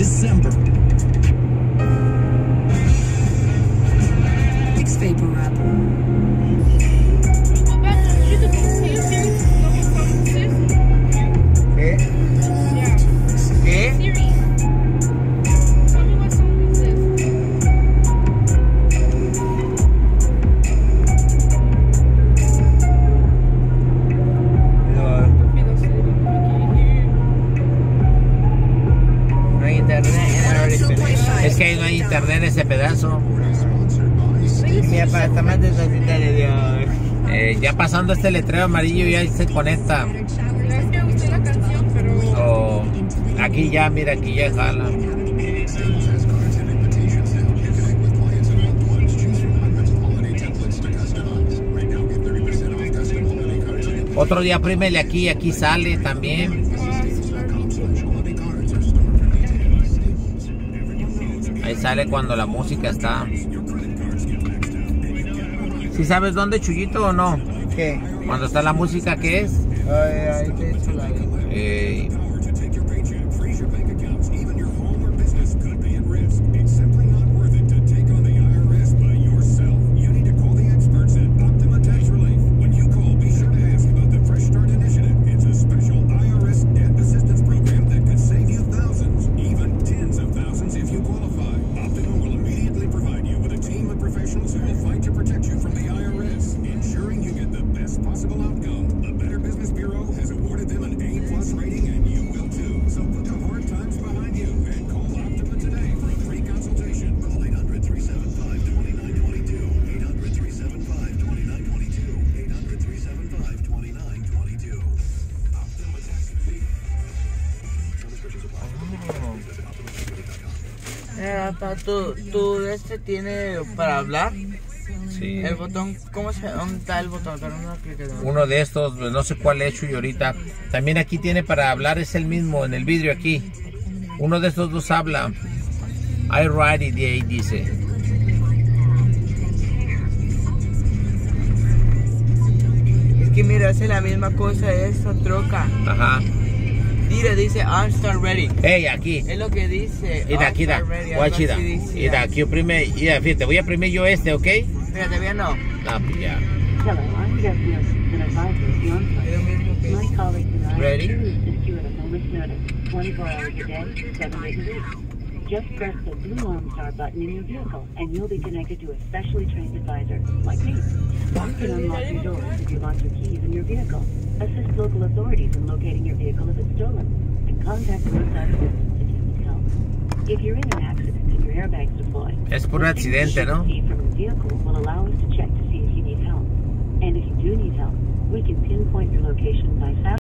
December. Vicks Vapor Rub. Es que ahí no hay internet en ese pedazo. Mi apartamento es de Dios. Ya pasando este letrero amarillo ya se conecta. Es que me gustó la canción, pero... Oh, aquí ya, mira, aquí ya jala. Otro día prímele aquí, aquí sale también. Ahí sale cuando la música está. ¿Sí sabes dónde, Chuyito, o no? ¿Qué? Cuando está la música, ¿qué es? Ay, qué chula. ¿Tú este tiene para hablar? Sí. El botón, ¿cómo se dónde está el botón? Pero no aplique. Uno de estos, no sé cuál he hecho y ahorita. También aquí tiene para hablar, es el mismo en el vidrio aquí. Uno de estos dos habla. I ride it, ahí dice. Es que mira, hace la misma cosa esta troca. Ajá. Mira, dice I'm start ready. Hey, aquí. Es lo que dice. Mira, aquí da. Guachida. Mira, aquí oprime. Mira, fíjate, voy a imprimir yo este, ¿ok? Mira, todavía no. Ah, pues ya. Hello, I'm Jeff Nielsen, an advisor of the on-site. Es lo mismo que My colleagues and I Ready? are here to assist you at a moment's notice, 24 hours a day, 7 days a week. Just press the blue OnStar button in your vehicle, and you'll be connected to a specially trained advisor, like me. You can unlock your doors if you lost your keys in your vehicle, assist local authorities in locating your vehicle if it's stolen, and contact roadside assistance if you need help. If you're in an accident and your airbag's deployed, Es por un accidente, ¿no? the key from the vehicle will allow us to check to see if you need help. And if you do need help, we can pinpoint your location by satellite.